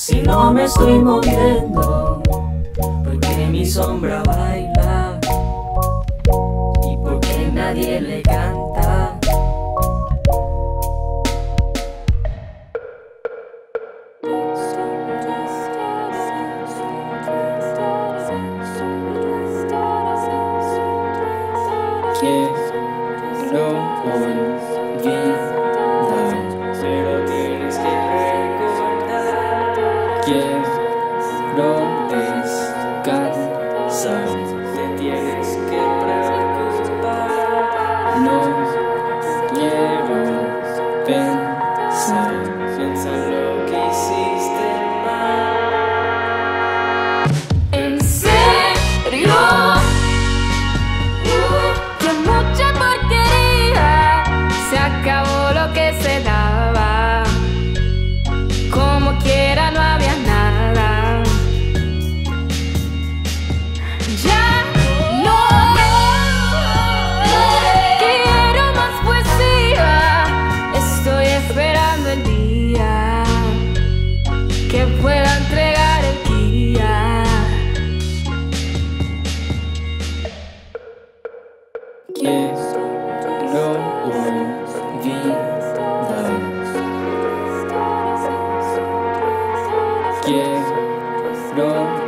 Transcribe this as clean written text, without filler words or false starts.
Si no me estoy moviendo, porque mi sombra baila y porque nadie le canta. Quiero olvidar, Pero tienes que recordar. quiero descansar, Te tienes que preocupar. no quiero pensar. Piensa en lo que hiciste mal. ¿En serio? Que mucha porquería. Se acabó lo que se daba. Como quiera no había nada. Ya no quiero más poesía. Estoy esperando el día que pueda entregar el guía. Quiero olvidar, quiero